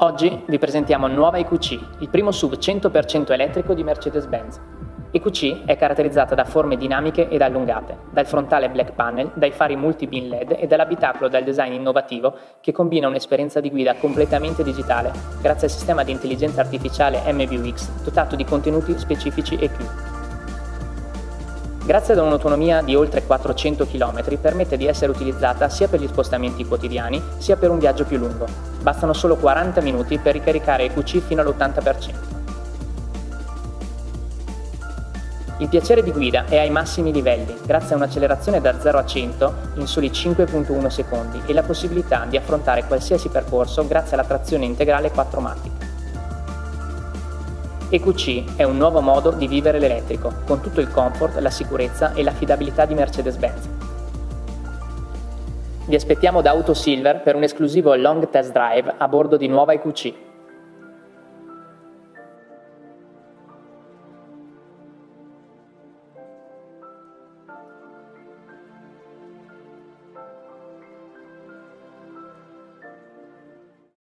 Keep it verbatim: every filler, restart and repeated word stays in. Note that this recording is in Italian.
Oggi vi presentiamo nuova E Q C, il primo S U V cento per cento elettrico di Mercedes-Benz. E Q C è caratterizzata da forme dinamiche ed allungate, dal frontale black panel, dai fari multi-beam L E D e dall'abitacolo dal design innovativo che combina un'esperienza di guida completamente digitale grazie al sistema di intelligenza artificiale M B U X dotato di contenuti specifici E Q. Grazie ad un'autonomia di oltre quattrocento chilometri permette di essere utilizzata sia per gli spostamenti quotidiani sia per un viaggio più lungo. Bastano solo quaranta minuti per ricaricare E Q C fino all'ottanta per cento. Il piacere di guida è ai massimi livelli, grazie a un'accelerazione da zero a cento in soli cinque virgola uno secondi e la possibilità di affrontare qualsiasi percorso grazie alla trazione integrale quattro Matic. E Q C è un nuovo modo di vivere l'elettrico, con tutto il comfort, la sicurezza e l'affidabilità di Mercedes-Benz. Vi aspettiamo da Autosilver per un esclusivo long test drive a bordo di nuova E Q C.